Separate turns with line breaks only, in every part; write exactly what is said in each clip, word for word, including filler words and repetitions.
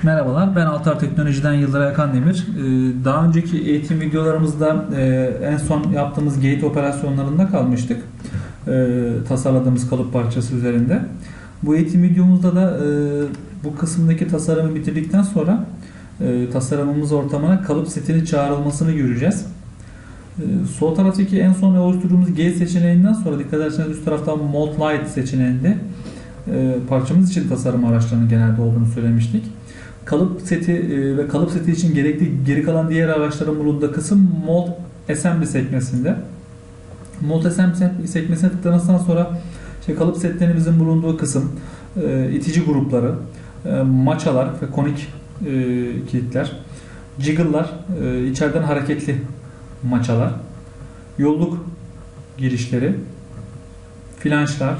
Merhabalar, ben Altar Teknoloji'den Yıldıray Akan Demir. Ee, Daha önceki eğitim videolarımızda e, en son yaptığımız gate operasyonlarında kalmıştık. Ee, Tasarladığımız kalıp parçası üzerinde. Bu eğitim videomuzda da e, bu kısımdaki tasarımı bitirdikten sonra e, tasarımımız ortamına kalıp setinin çağrılmasını göreceğiz. Ee, Sol taraftaki en son oluşturduğumuz gate seçeneğinden sonra dikkat ederseniz üst tarafta Mold Light seçeneğinde e, parçamız için tasarım araçlarının genelde olduğunu söylemiştik. Kalıp seti ve kalıp seti için gerekli geri kalan diğer araçların bulunduğu kısım Mold Assembly sekmesinde. Mold Assembly sekmesine tıkladıktan sonra işte kalıp setlerimizin bulunduğu kısım, itici grupları, maçalar ve konik kilitler, jiggle'lar, içeriden hareketli maçalar, yolluk girişleri, flanşlar,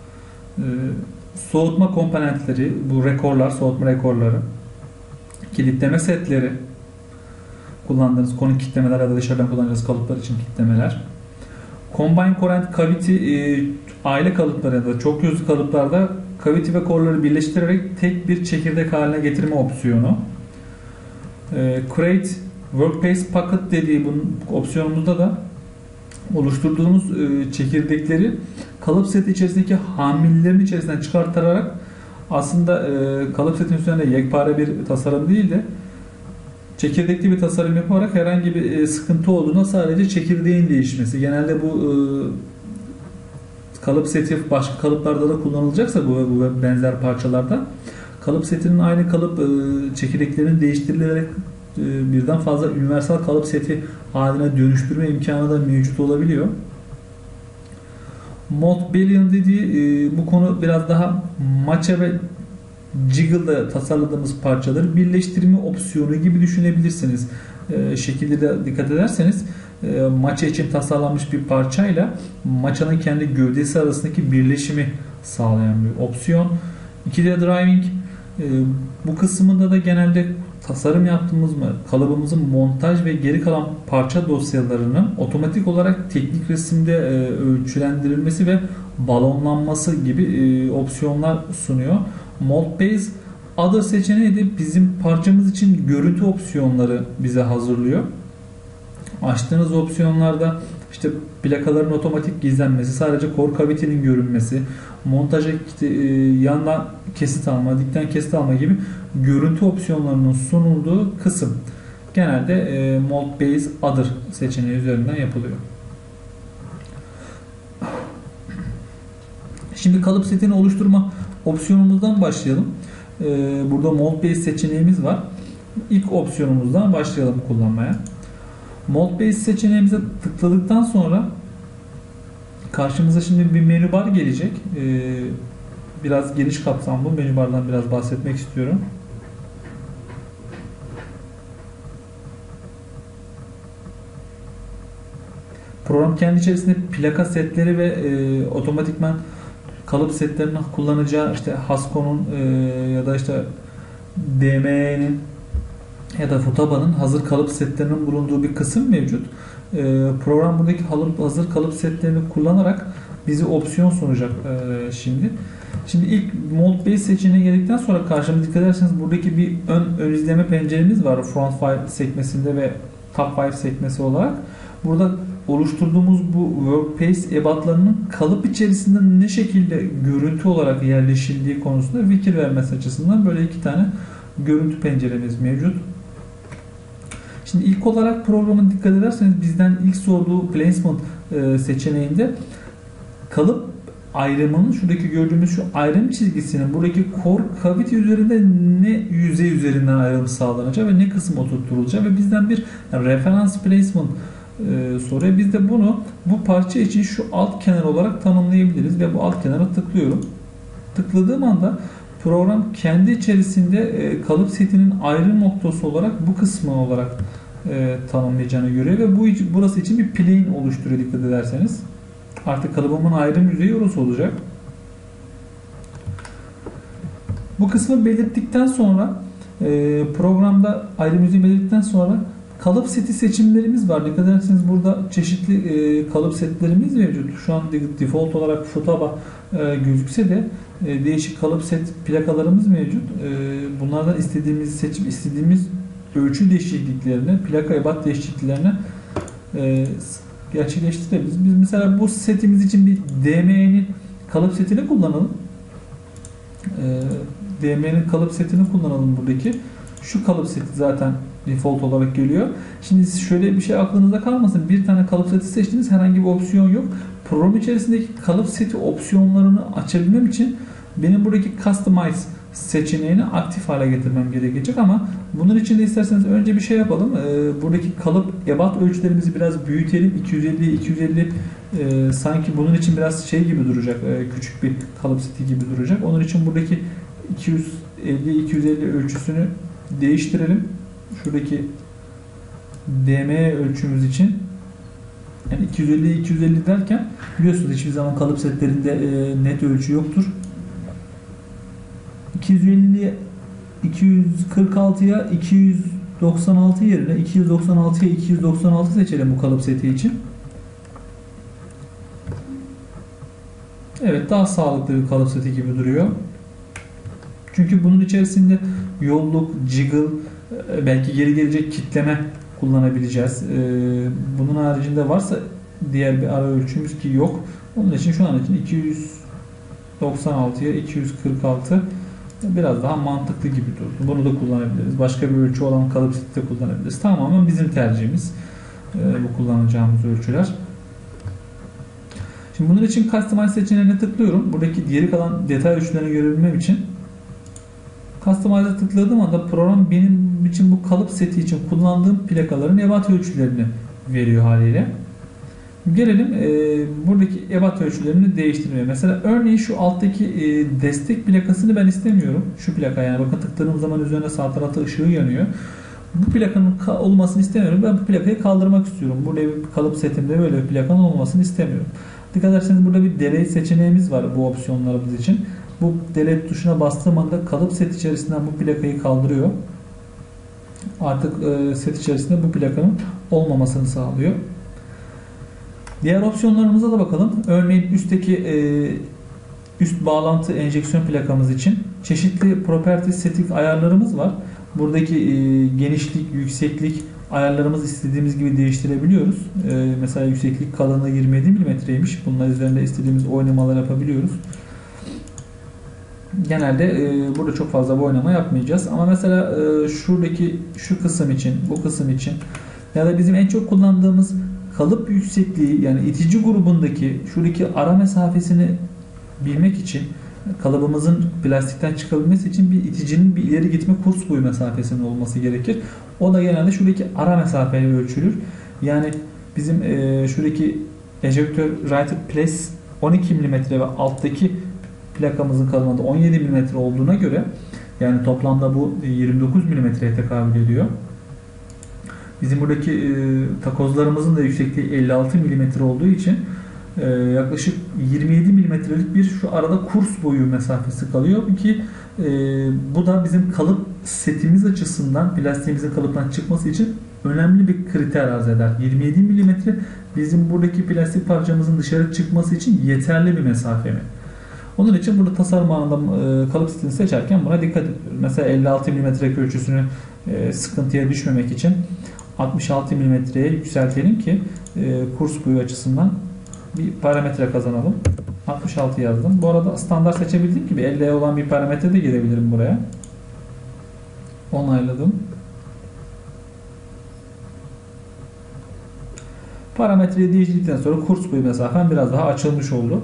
soğutma komponentleri, bu rekorlar, soğutma rekorları, kilitleme setleri, kullandığınız konik kilitlemeler ya da dışarıdan kullanacağınız kalıplar için kilitlemeler, combine core and cavity, e, aile kalıpları ya da çok yüzlü kalıplarda cavity ve core'ları birleştirerek tek bir çekirdek haline getirme opsiyonu, e, create workspace pocket dediği bunun opsiyonumuzda da oluşturduğumuz e, çekirdekleri kalıp seti içerisindeki hamillerin içerisinden çıkartarak aslında e, kalıp setin üzerinde yekpare bir tasarım değil de çekirdekli bir tasarım yaparak herhangi bir e, sıkıntı olduğunda sadece çekirdeğin değişmesi. Genelde bu e, kalıp seti başka kalıplarda da kullanılacaksa bu ve bu benzer parçalarda kalıp setinin aynı kalıp e, çekirdeklerinin değiştirilerek e, birden fazla universal kalıp seti haline dönüştürme imkanı da mevcut olabiliyor. Mold Boolean dediği e, bu konu biraz daha maça ve jiggle'da tasarladığımız parçaları birleştirme opsiyonu gibi düşünebilirsiniz. E, şekilde de dikkat ederseniz e, maça için tasarlanmış bir parçayla maçanın kendi gövdesi arasındaki birleşimi sağlayan bir opsiyon. iki D Driving e, bu kısmında da genelde tasarım yaptığımız mı kalıbımızın montaj ve geri kalan parça dosyalarının otomatik olarak teknik resimde e, ölçülendirilmesi ve balonlanması gibi e, opsiyonlar sunuyor. Mold Base Other seçeneği de bizim parçamız için görüntü opsiyonları bize hazırlıyor. Açtığınız opsiyonlarda işte plakaların otomatik gizlenmesi, sadece core cavity'nin görünmesi, montaja e, yandan kesit alma, dipten kesit alma gibi görüntü opsiyonlarının sunulduğu kısım genelde e, Mold Base Other seçeneği üzerinden yapılıyor. Şimdi kalıp setini oluşturma opsiyonumuzdan başlayalım. E, burada Mold Base seçeneğimiz var. İlk opsiyonumuzdan başlayalım kullanmaya. Mold Base seçeneğimize tıkladıktan sonra karşımıza şimdi bir menü bar gelecek. Ee, biraz geniş kapsamlı menü bardan biraz bahsetmek istiyorum. Program kendi içerisinde plaka setleri ve e, otomatikman kalıp setlerini kullanacağı işte Hasco'nun e, ya da işte D M E'nin ya da Futaba'nın hazır kalıp setlerinin bulunduğu bir kısım mevcut. Ee, program buradaki hazır kalıp setlerini kullanarak bize opsiyon sunacak ee, şimdi. Şimdi ilk Mold Base seçeneğine geldikten sonra karşımıza dikkat ederseniz buradaki bir ön, ön izleme penceremiz var. Front File sekmesinde ve Top File sekmesi olarak. Burada oluşturduğumuz bu workspace ebatlarının kalıp içerisinde ne şekilde görüntü olarak yerleşildiği konusunda fikir vermesi açısından böyle iki tane görüntü penceremiz mevcut. Şimdi ilk olarak programın dikkat ederseniz bizden ilk sorduğu placement e, seçeneğinde kalıp ayrımının şuradaki gördüğümüz şu ayrım çizgisinin buradaki core cavity üzerinde ne yüzey üzerinden ayrım sağlanacak ve ne kısım oturtulacak ve bizden bir yani referans placement e, soruyor. Biz de bunu bu parça için şu alt kenar olarak tanımlayabiliriz ve bu alt kenara tıklıyorum. Tıkladığım anda program kendi içerisinde e, kalıp setinin ayrım noktası olarak bu kısmı olarak e, tanımlayacağını görüyor ve bu burası için bir plane oluşturuyor dikkat ederseniz. Artık kalıbımın ayrım yüzeyi orası olacak. Bu kısmı belirttikten sonra e, programda ayrım yüzeyi belirttikten sonra Kalıp seti seçimlerimiz var. Dikkat ederseniz burada çeşitli e, kalıp setlerimiz mevcut. Şu an default olarak Futaba e, gözükse de e, değişik kalıp set plakalarımız mevcut. E, bunlardan istediğimizi seçip istediğimiz ölçü değişikliklerine, plaka ebat değişikliklerine e, gerçekleştirebiliriz. Biz mesela bu setimiz için bir D M E'nin kalıp setini kullanalım. E, D M E'nin kalıp setini kullanalım buradaki. Şu kalıp seti zaten default olarak geliyor. Şimdi şöyle bir şey aklınızda kalmasın. Bir tane kalıp seti seçtiniz, herhangi bir opsiyon yok. Program içerisindeki kalıp seti opsiyonlarını açabilmem için benim buradaki Customize seçeneğini aktif hale getirmem gerekecek ama bunun için de isterseniz önce bir şey yapalım. Ee, buradaki kalıp ebat ölçülerimizi biraz büyütelim. iki yüz elli iki yüz elli e, sanki bunun için biraz şey gibi duracak. E, küçük bir kalıp seti gibi duracak. Onun için buradaki iki yüz elli iki yüz elli ölçüsünü değiştirelim. Şuradaki D M E ölçümüz için yani iki yüz elli iki yüz elli derken biliyorsunuz hiçbir zaman kalıp setlerinde e, net ölçü yoktur. iki yüz elli iki yüz kırk altıya iki yüz doksan altı yerine iki yüz doksan altıya iki yüz doksan altı seçelim bu kalıp seti için. Evet, daha sağlıklı bir kalıp seti gibi duruyor. Çünkü bunun içerisinde yolluk, jiggle, belki geri gelecek kitleme kullanabileceğiz. Bunun haricinde varsa diğer bir ara ölçümüz ki yok. Onun için şu an için iki yüz doksan altıya iki yüz kırk altı biraz daha mantıklı gibi durdu. Bunu da kullanabiliriz. Başka bir ölçü olan kalıp seti de kullanabiliriz. Tamamen bizim tercihimiz bu kullanacağımız ölçüler. Şimdi bunun için Customize seçeneğine tıklıyorum. Buradaki geri kalan detay ölçülerini görebilmem için Customize'a tıkladığım anda program benim için bu kalıp seti için kullandığım plakaların ebat ölçülerini veriyor haliyle. Gelelim e, buradaki ebat ölçülerini değiştirmeye. Mesela örneğin şu alttaki e, destek plakasını ben istemiyorum. Şu plaka, yani bakın tıkladığım zaman üzerine sağ tarafta ışığı yanıyor. Bu plakanın olmasını istemiyorum. Ben bu plakayı kaldırmak istiyorum. Burada bir kalıp setimde böyle bir plakanın olmasını istemiyorum. Dikkat ederseniz burada bir delete seçeneğimiz var bu opsiyonlarımız için. Bu delete tuşuna bastığım anda kalıp set içerisinden bu plakayı kaldırıyor. Artık e, set içerisinde bu plakanın olmamasını sağlıyor. Diğer opsiyonlarımıza da bakalım. Örneğin üstteki e, üst bağlantı enjeksiyon plakamız için çeşitli property setting ayarlarımız var. Buradaki e, genişlik, yükseklik ayarlarımızı istediğimiz gibi değiştirebiliyoruz. E, mesela yükseklik kalınlığı yirmi yedi milimetreymiş. Bunlar üzerinde istediğimiz oynamalar yapabiliyoruz. Genelde e, burada çok fazla bir oynama yapmayacağız. Ama mesela e, şuradaki şu kısım için, bu kısım için ya da bizim en çok kullandığımız kalıp yüksekliği, yani itici grubundaki şuradaki ara mesafesini bilmek için, kalıbımızın plastikten çıkabilmesi için bir iticinin bir ileri gitme kurs boyu mesafesinin olması gerekir. O da genelde şuradaki ara mesafeyle ölçülür. Yani bizim e, şuradaki ejektör right place on iki milimetre ve alttaki plakamızın kalınlığı on yedi milimetre olduğuna göre, yani toplamda bu yirmi dokuz milimetreye tekabül ediyor. Bizim buradaki e, takozlarımızın da yüksekliği elli altı milimetre olduğu için e, yaklaşık yirmi yedi milimetrelik bir şu arada kurs boyu mesafesi kalıyor ki e, bu da bizim kalıp setimiz açısından plastiğimizin kalıptan çıkması için önemli bir kriter arz eder. yirmi yedi milimetre bizim buradaki plastik parçamızın dışarı çıkması için yeterli bir mesafe mi? Onun için burada tasarım anında e, kalıp setini seçerken buna dikkat ediyoruz. Mesela elli altı milimetre ölçüsünü e, sıkıntıya düşmemek için altmış altı milimetreye yükseltelim ki e, kurs boyu açısından bir parametre kazanalım. altmış altı yazdım. Bu arada standart seçebildiğim gibi elliye olan bir parametre de girebilirim buraya. Onayladım. Parametreyi değiştirdikten sonra kurs boyu mesafem biraz daha açılmış oldu.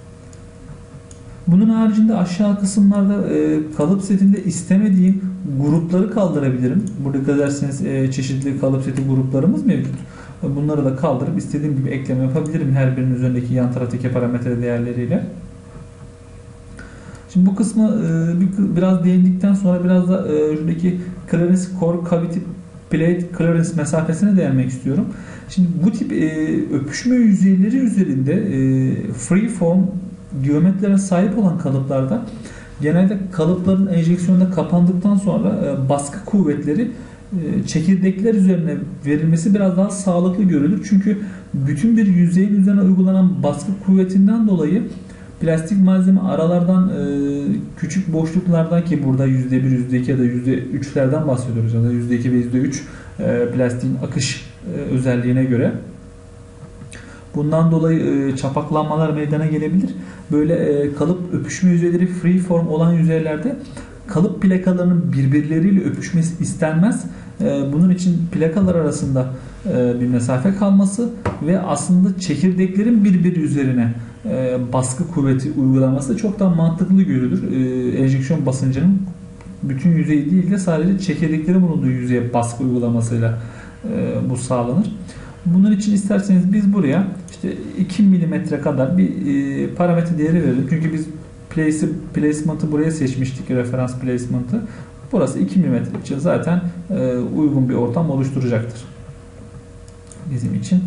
Bunun haricinde aşağı kısımlarda e, kalıp setinde istemediğim grupları kaldırabilirim. Burada görürseniz e, çeşitli kalıp seti gruplarımız mevcut. Bunları da kaldırıp istediğim gibi ekleme yapabilirim her birinin üzerindeki yan taraftaki parametre değerleriyle. Şimdi bu kısmı e, bir, biraz değindikten sonra biraz da e, şuradaki clearance core cavity plate clearance mesafesine değinmek istiyorum. Şimdi bu tip e, öpüşme yüzeyleri üzerinde e, freeform geometrilere sahip olan kalıplarda genelde kalıpların enjeksiyonda kapandıktan sonra e, baskı kuvvetleri e, çekirdekler üzerine verilmesi biraz daha sağlıklı görülür. Çünkü bütün bir yüzeyin üzerine uygulanan baskı kuvvetinden dolayı plastik malzeme aralardan e, küçük boşluklardan, ki burada yüzde bir, yüzde iki ya da yüzde üçlerden bahsediyoruz ya da yüzde iki ve yüzde üç e, plastiğin akış e, özelliğine göre. Bundan dolayı e, çapaklanmalar meydana gelebilir. Böyle e, kalıp öpüşme yüzeyleri free form olan yüzeylerde kalıp plakalarının birbirleriyle öpüşmesi istenmez. E, bunun için plakalar arasında e, bir mesafe kalması ve aslında çekirdeklerin birbiri üzerine e, baskı kuvveti uygulaması çok daha mantıklı görülür. E, enjeksiyon basıncının bütün yüzeyi değil de sadece çekirdeklerin bulunduğu yüzeye baskı uygulamasıyla e, bu sağlanır. Bunun için isterseniz biz buraya işte iki milimetre kadar bir e, parametre değeri verelim. Çünkü biz place, placement'ı buraya seçmiştik, referans placement'ı. Burası iki milimetre için zaten e, uygun bir ortam oluşturacaktır bizim için.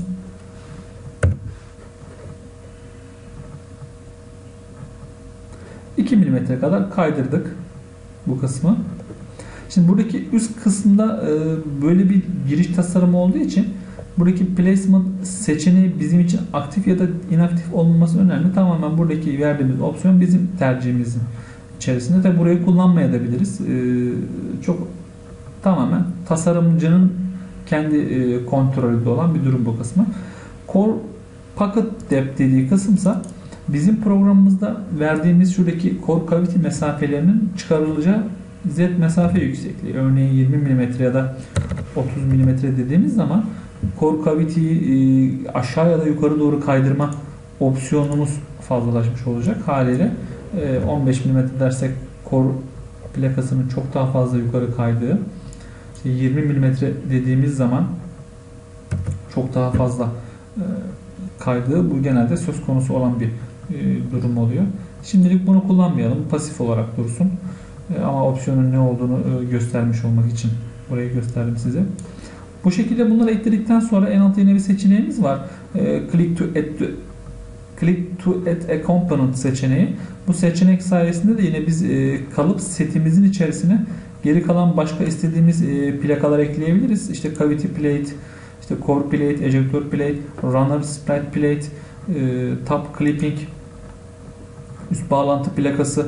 iki milimetre kadar kaydırdık bu kısmı. Şimdi buradaki üst kısımda e, böyle bir giriş tasarımı olduğu için buradaki placement seçeneği bizim için aktif ya da inaktif olmaması önemli. Tamamen buradaki verdiğimiz opsiyon bizim tercihimizin içerisinde. Tabi burayı kullanmayabiliriz. Ee, çok tamamen tasarımcının kendi e, kontrolünde olan bir durum bu kısmı. Core Pocket Depth dediği kısımsa bizim programımızda verdiğimiz şuradaki core cavity mesafelerinin çıkarılacağı Z mesafe yüksekliği. Örneğin yirmi milimetre ya da otuz milimetre dediğimiz zaman core cavity'yi aşağı ya da yukarı doğru kaydırma opsiyonumuz fazlalaşmış olacak. Haliyle on beş milimetre dersek core plakasının çok daha fazla yukarı kaydığı, yirmi milimetre dediğimiz zaman çok daha fazla kaydığı, bu genelde söz konusu olan bir durum oluyor. Şimdilik bunu kullanmayalım. Pasif olarak dursun. Ama opsiyonun ne olduğunu göstermiş olmak için burayı gösterdim size. Bu şekilde bunları ekledikten sonra en altta yine bir seçeneğimiz var. Click to add to, click to add a component seçeneği. Bu seçenek sayesinde de yine biz kalıp setimizin içerisine geri kalan başka istediğimiz plakalar ekleyebiliriz. İşte cavity plate, işte core plate, ejector plate, runner sprite plate, top clipping, üst bağlantı plakası,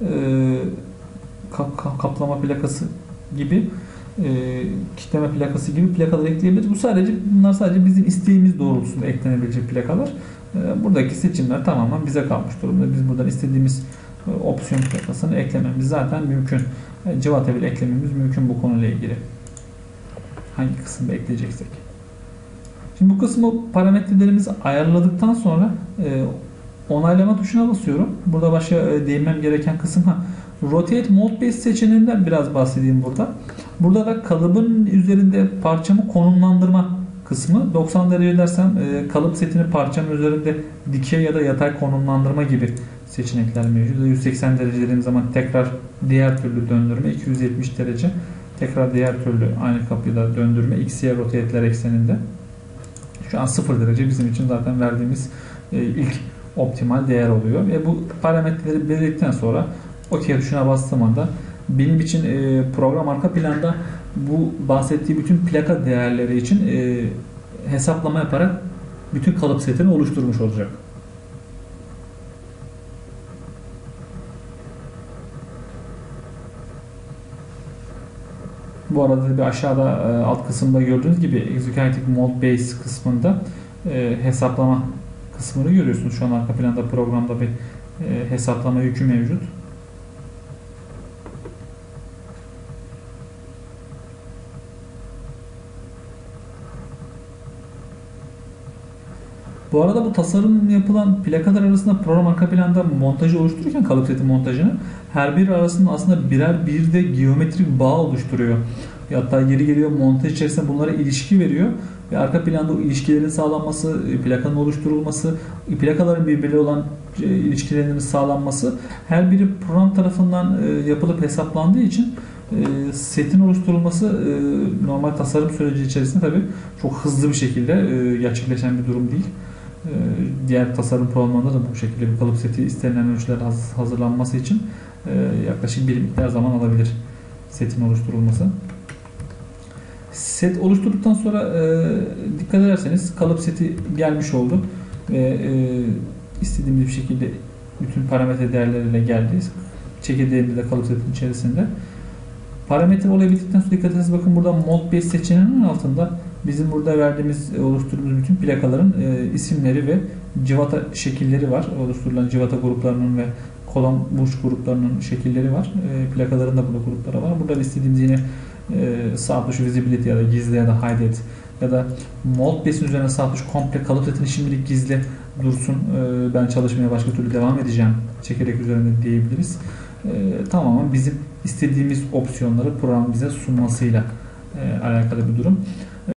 kaplama plakası gibi, e, kitleme plakası gibi plakalar ekleyebiliriz. Bu sadece bunlar sadece bizim isteğimiz doğrultusunda eklenebilecek plakalar. E, buradaki seçimler tamamen bize kalmış durumda. Biz buradan istediğimiz e, opsiyon plakasını eklememiz zaten mümkün. E, cıvata bile eklememiz mümkün bu konuyla ilgili. Hangi kısımda ekleyeceksek. Şimdi bu kısmı parametrelerimizi ayarladıktan sonra e, onaylama tuşuna basıyorum. Burada başka e, değinmem gereken kısım ha. Rotate Mode Base seçeneğinden biraz bahsedeyim burada. Burada da kalıbın üzerinde parçamı konumlandırma kısmı. doksan derece dersem e, kalıp setini parçanın üzerinde dikey ya da yatay konumlandırma gibi seçenekler mevcut. yüz seksen derece dediğim zaman tekrar diğer türlü döndürme. iki yüz yetmiş derece tekrar diğer türlü aynı kapıyı da döndürme. X Y rotate'ler ekseninde. Şu an sıfır derece bizim için zaten verdiğimiz e, ilk optimal değer oluyor. Ve bu parametreleri belirledikten sonra OK tuşuna bastığım anda benim için e, program arka planda bu bahsettiği bütün plaka değerleri için e, hesaplama yaparak bütün kalıp setini oluşturmuş olacak. Bu arada bir aşağıda e, alt kısımda gördüğünüz gibi Executive Mode Base kısmında e, hesaplama kısmını görüyorsunuz. Şu an arka planda programda bir e, hesaplama yükü mevcut. Bu arada bu tasarım yapılan plakalar arasında program arka planda montajı oluştururken kalıp seti montajını her biri arasında aslında birer bir de geometrik bağ oluşturuyor. Hatta geri geliyor montaj içerisinde bunlara ilişki veriyor ve arka planda o ilişkilerin sağlanması, plakanın oluşturulması, plakaların birbirleriyle olan ilişkilerinin sağlanması her biri program tarafından yapılıp hesaplandığı için setin oluşturulması normal tasarım süreci içerisinde tabii çok hızlı bir şekilde gerçekleşen bir durum değil. Diğer tasarım programlarında da bu şekilde bir kalıp seti istenilen ölçüler hazırlanması için yaklaşık bir miktar zaman alabilir setin oluşturulması. Set oluşturduktan sonra e, dikkat ederseniz kalıp seti gelmiş oldu ve e, istediğimiz bir şekilde bütün parametre değerleriyle geldi. Çekirdeğimiz de kalıp setin içerisinde. Parametre olayı bittikten sonra dikkat ederseniz bakın burada Mold Base seçeneğinin altında bizim burada verdiğimiz, oluşturduğumuz bütün plakaların e, isimleri ve civata şekilleri var. Oluşturulan civata gruplarının ve kolon burç gruplarının şekilleri var. E, plakaların da burada grupları var. Burada istediğimiz yine e, sağ tuş visibility ya da gizli ya da hide et ya da Mold Base'in üzerine sağ tuş komple kalıp setini şimdilik gizli dursun. E, ben çalışmaya başka türlü devam edeceğim. Çekerek üzerinde diyebiliriz. E, tamamen bizim istediğimiz opsiyonları program bize sunmasıyla e, alakalı bir durum.